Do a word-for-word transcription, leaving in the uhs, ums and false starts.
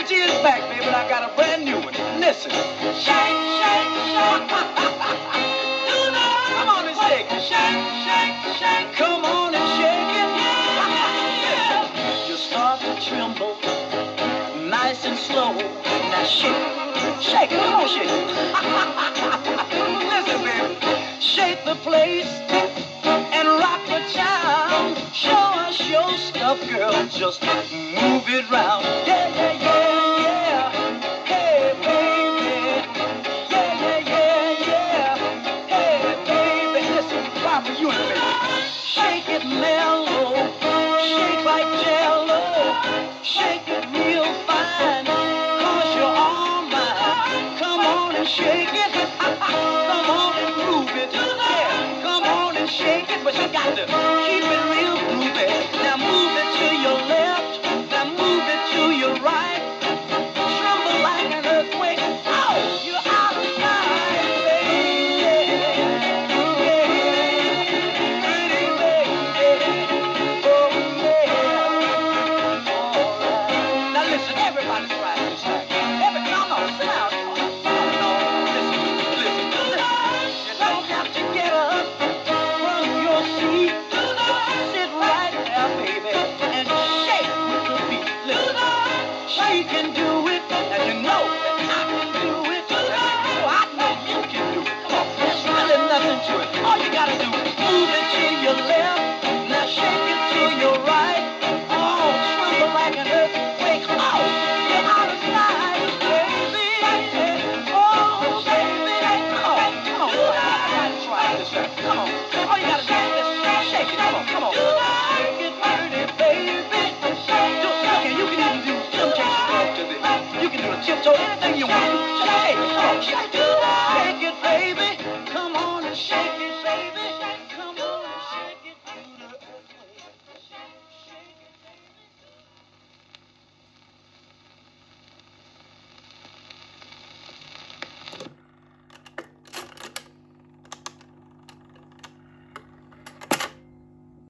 energy is back, baby, but I got a brand new one. Listen. Shake, shake, shake. Come on and shake it. Shake, shake, shake. Come on and shake it. Yeah. You start to tremble, nice and slow. Now shake. Shake it. Come on, shake it. Listen, baby. Shake the place and rock the town. Show us your stuff, girl. Just move it round. Yeah, yeah, yeah, yeah. Hey, baby. Yeah, yeah, yeah, yeah. Hey, baby. Listen, Papa, you and me. Shake it mellow. Shake like jello. Shake it real fine. Cause you're all mine. Come on and shake it. Come on and move it. Yeah, come on and shake it. But you got to keep it real groovy. Now move it to your left. Now move it to your right. Tremble like an earthquake. Oh, you're out of time, baby. Yeah, yeah. Pretty baby. Oh, yeah. All right. Now listen, everybody's right this time. Every, no, no, sit down. No, no, listen, listen, listen. You don't have to get up from your seat. Sit right there, baby, and shake with your feet. Listen, she can do it, and you know that I can do it. And you know I know you can do it. Come on, there's really nothing to it. All you gotta do is move it to your left, now shake it to your right. Oh, tremble like an earthquake. Oh, you're out of style, baby. Oh, baby. Come on, come on, boy. I gotta try this out. Come on. All you gotta do is just shake it. Come on, come on. Shake it, dirty, baby. Do, okay, you can even do some changes to this. You can do a tiptoe, anything you want to do. Just shake it. Come on, shake it.